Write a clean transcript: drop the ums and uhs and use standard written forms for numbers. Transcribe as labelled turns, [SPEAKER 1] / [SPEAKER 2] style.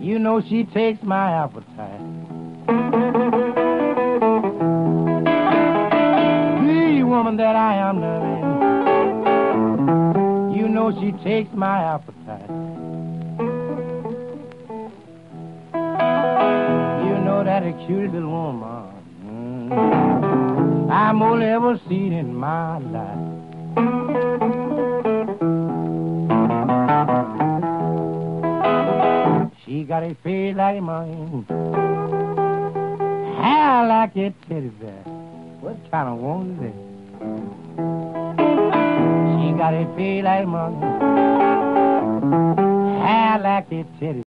[SPEAKER 1] You know she takes my appetite. The woman that I am loving, you know she takes my appetite. You know that a cute little woman I'm only ever seen in my life. She got a face like mine, hair like a teddy bear. What kind of woman is that? She got a face like mine, hair like a teddy bear.